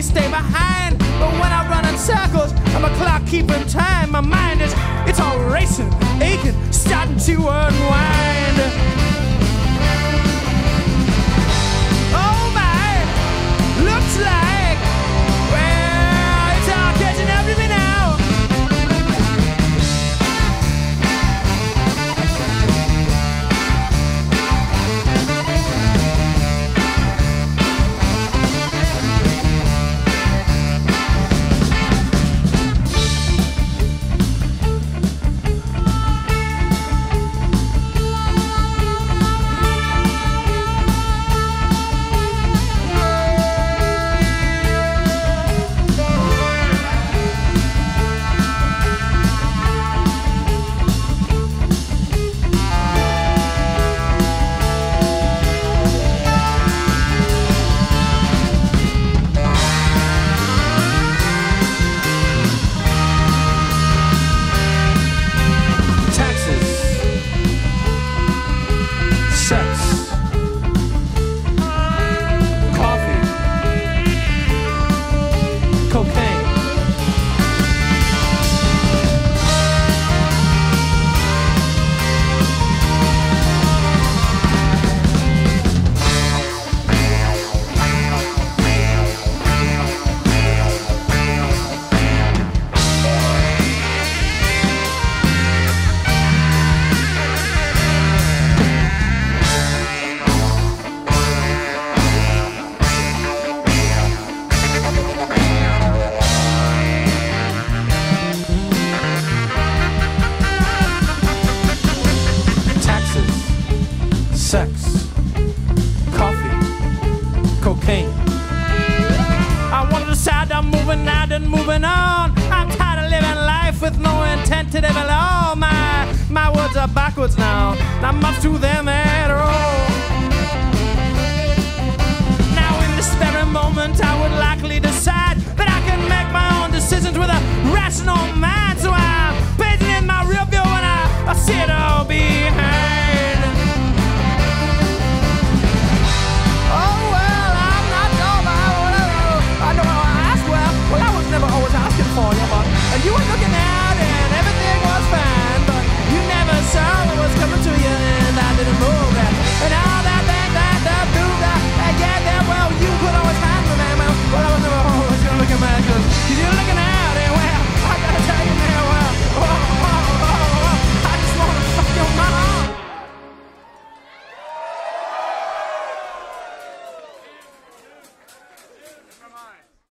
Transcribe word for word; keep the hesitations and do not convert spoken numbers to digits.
always stay behind. But when I run in circles, I'm a clock keeping time. My mind is, it's all racing, aching, starting to unwind. Oh my, looks like, well, it's all catching up to me now. Sex, coffee, cocaine. I wanna decide I'm moving out and moving on. I'm tired of living life with no intent to live at all. My, my words are backwards now, not much to them at all. Now in this very moment I would likely decide that I can make my own decisions with a rational mind.